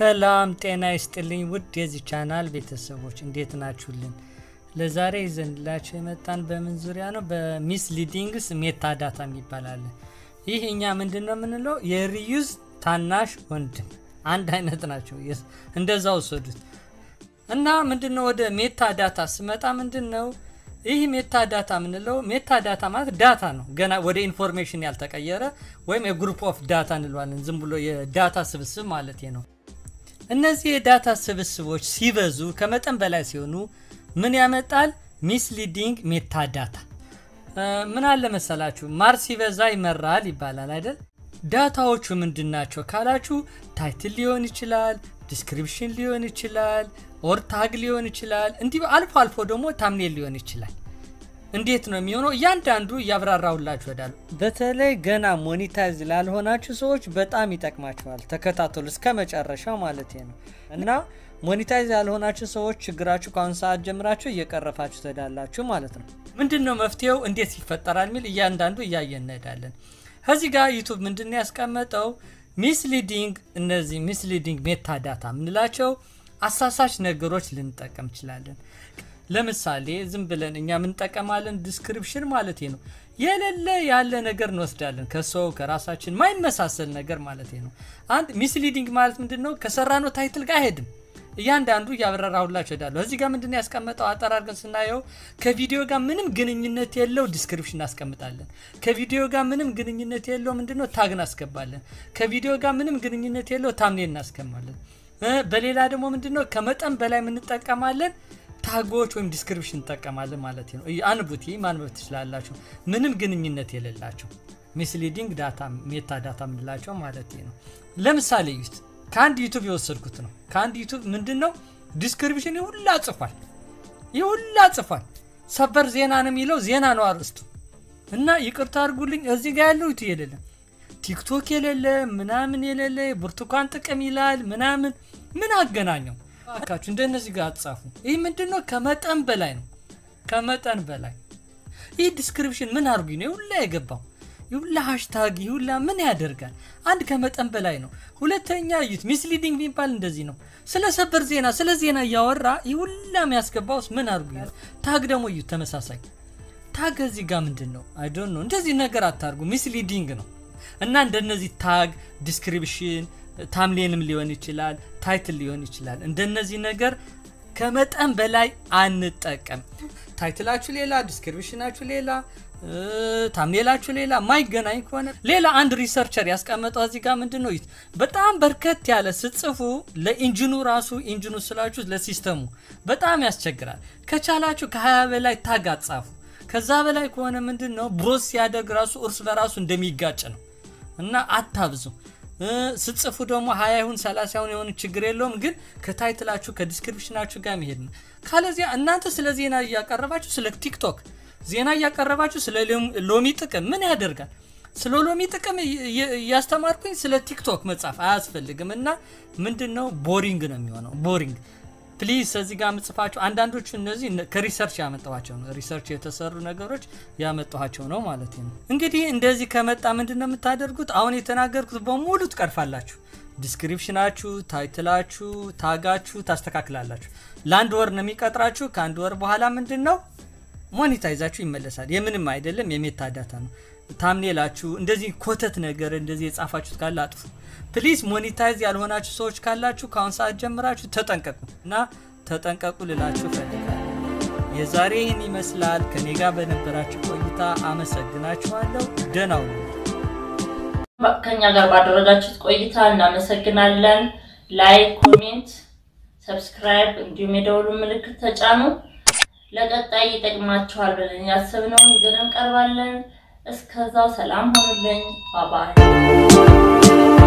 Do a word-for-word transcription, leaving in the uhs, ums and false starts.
ሰላም ጤና ይስጥልኝ ውድ የዚህ ቻናል ቤተሰቦች እንዴት ናችሁልን? ለዛሬ ይዘንላችሁ የመጣን በምን ዙሪያ ነው? በሚስሊዲንግስ ሜታዳታ የሚባላል። ይህ እኛ ምንድነው የምንለው? የሪዩዝ ታናሽ ወንድም አንድ አይነት ናቸው። እንደዛው ወሰዱት እና ምንድነው ወደ ሜታዳታ ስመጣ ምንድነው ይህ ሜታዳታ ምንለው? ሜታዳታ ማለት ዳታ ነው፣ ገና ወደ ኢንፎርሜሽን ያልተቀየረ ወይም የግሩፕ ኦፍ ዳታ እንለዋለን። ዝም ብሎ የዳታ ስብስብ ማለት ነው። እነዚህ የዳታ ስብስቦች ሲበዙ ከመጠን በላይ ሲሆኑ ምን ያመጣል? ሚስሊዲንግ ሜታዳታ። ምን አለ መሰላችሁ? ማር ሲበዛ ይመራል ይባላል አይደል? ዳታዎቹ ምንድናቸው ካላችሁ ታይትል ሊሆን ይችላል፣ ዲስክሪፕሽን ሊሆን ይችላል፣ ኦር ታግ ሊሆን ይችላል፣ እንዲህ አልፎ አልፎ ደግሞ ታምኔል ሊሆን ይችላል። እንዴት ነው የሚሆነው? እያንዳንዱ ያብራራውላችሁ ወዳሉ። በተለይ ገና ሞኔታይዝ ላልሆናችሁ ሰዎች በጣም ይጠቅማችኋል። ተከታተሉ እስከ መጨረሻው ማለት ነው። እና ሞኔታይዝ ያልሆናችሁ ሰዎች ችግራችሁ ከአሁን ሰዓት ጀምራችሁ እየቀረፋችሁ ትሄዳላችሁ ማለት ነው። ምንድነው መፍትሄው? እንዴት ይፈጠራል የሚል እያንዳንዱ እያየን እንሄዳለን። ከዚህ ጋር ዩቲዩብ ምንድነው ያስቀመጠው? ሚስሊዲንግ እነዚህ ሚስሊዲንግ ሜታዳታ ምንላቸው አሳሳች ነገሮች ልንጠቀም እንችላለን። ለምሳሌ ዝም ብለን እኛ ምን ተጠቀማለን? ዲስክሪፕሽን ማለት ነው። የሌለ ያለ ነገር እንወስዳለን ከሰው ከራሳችን ማይመሳሰል ነገር ማለት ነው። አንድ ሚስሊዲንግ ማለት ምንድነው? ከሰራነው ታይትል ጋር አይሄድም። እያንዳንዱ ያብራራውላችሁ እዳለሁ። እዚህ ጋር ምንድነው ያስቀመጠው? አጠራርገን ስናየው ከቪዲዮ ጋር ምንም ግንኙነት የለው ዲስክሪፕሽን አስቀምጣለን። ከቪዲዮ ጋር ምንም ግንኙነት የለው ምንድነው ታግ እናስገባለን። ከቪዲዮ ጋር ምንም ግንኙነት የለው ታምኔል እናስቀምጣለን። በሌላ ደግሞ ምንድነው ከመጠን በላይ ምን እንጠቀማለን? ታጎች ወይም ዲስክሪፕሽን እንጠቀማለን ማለት ነው። አንቡቲ ማንበብ ትችላላችሁ። ምንም ግንኙነት የሌላቸው ሚስሊዲንግ ዳታ ሜታዳታ ምንላቸው ማለት ነው። ለምሳሌ ይሁት ካንድ ዩቲዩብ የወሰድኩት ነው። ካንድ ዩቲዩብ ምንድነው ዲስክሪፕሽን ይሁላ ጽፏል ይሁላ ጽፏል። ሰበር ዜና ነው የሚለው ዜና ነው አርስቱ እና ይቅርታ አድርጉልኝ እዚህ ጋር ያለው ዩቲዩብ የሌለ ቲክቶክ የሌለ ምናምን የሌለ ብርቱካን ጥቅም ይላል ምናምን ምን አገናኘው? አካችሁ እንደነዚህ ጋር አጻፉ። ይሄ ምንድነው? ከመጠን በላይ ነው። ከመጠን በላይ ይሄ ዲስክሪፕሽን ምን አርጉ ነው ሁላ የገባው? ይሁላ ሃሽታግ ይሁላ ምን ያደርጋል? አንድ ከመጠን በላይ ነው። ሁለተኛ ዩት ሚስሊዲንግ የሚባል እንደዚህ ነው። ስለ ሰበር ዜና ስለ ዜና ያወራ ይሁላ የሚያስገባውስ ምን አርጉ ነው? ታግ ደግሞ ዩት ተመሳሳይ ታግ እዚህ ጋር ምንድነው? አይ ዶንት ኖ። እንደዚህ ነገር አታርጉ። ሚስሊዲንግ ነው። እና እንደነዚህ ታግ ዲስክሪፕሽን ታምኔልም ሊሆን ይችላል ታይትል ሊሆን ይችላል። እንደነዚህ ነገር ከመጠን በላይ አንጠቀም። ታይትላችሁ ሌላ ዲስክሪፕሽናችሁ ሌላ ታምኔላችሁ ሌላ ማይገናኝ ከሆነ ሌላ አንድ ሪሰርቸር ያስቀመጠው እዚህ ጋር ምንድነው? በጣም በርከት ያለ ጽፉ ለኢንጂኑ ራሱ ኢንጂኑ ስላችሁ ለሲስተሙ በጣም ያስቸግራል። ከቻላችሁ ከ20 በላይ ታግ አጻፉ። ከዛ በላይ ከሆነ ምንድነው ብሮስ ያደግ ራሱ እርስ በራሱ እንደሚጋጭ ነው። እና አታብዙ። ስትጽፉ ደግሞ ሃያ ይሁን ሰላሳ ይሁን የሆነ ችግር የለውም፣ ግን ከታይትላችሁ ከዲስክሪፕሽናችሁ ጋር መሄድ ነው። ካለዚያ እናንተ ስለ ዜና ያቀረባችሁ ስለ ቲክቶክ ዜና ያቀረባችሁ ስለ ሎሚ ጥቅም ምን ያደርጋል? ስለ ሎሚ ጥቅም ያስተማርኩኝ ስለ ቲክቶክ መጻፍ አያስፈልግም። እና ምንድነው ቦሪንግ ነው የሚሆነው። ቦሪንግ ፕሊዝ እዚህ ጋር መጽፋችሁ አንዳንዶቹ እነዚህ ከሪሰርች ያመጣዋቸው ነው። ሪሰርች የተሰሩ ነገሮች ያመጣዋቸው ነው ማለት ነው። እንግዲህ እንደዚህ ከመጣ ምንድነው የምታደርጉት? አሁን የተናገርኩት በሙሉ ትቀርፋላችሁ። ዲስክሪፕሽናችሁ ታይትላችሁ ታጋችሁ ታስተካክላላችሁ። ላንድ ወር ነው የሚቀጥራችሁ። ከአንድ ወር በኋላ ምንድነው ሞኔታይዛችሁ ይመለሳል። የምንም አይደለም የሜታዳታ ነው። ታምኔላችሁ እንደዚህ ኮተት ነገር እንደዚህ የጻፋችሁት ካለ አጥፉ ፕሊዝ። ሞኔታይዝ ያልሆናችሁ ሰዎች ካላችሁ ከአሁን ሰዓት ጀምራችሁ ተጠንቀቁ እና ተጠንቀቁ ልላችሁ ፈልጋለሁ። የዛሬ ይህን ይመስላል። ከኔ ጋር በነበራችሁ ቆይታ አመሰግናችኋለሁ። ደህና ሁኑ። ከኛ ጋር ባደረጋችሁት ቆይታ እናመሰግናለን። ላይክ፣ ኮሜንት፣ ሰብስክራይብ እንዲሁም የደወሉ ምልክት ተጫኑ። ለቀጣይ ይጠቅማችኋል ብለን ያሰብነውን ይዘን እንቀርባለን። እስከዛው ሰላም ሁኑልኝ። ባባይ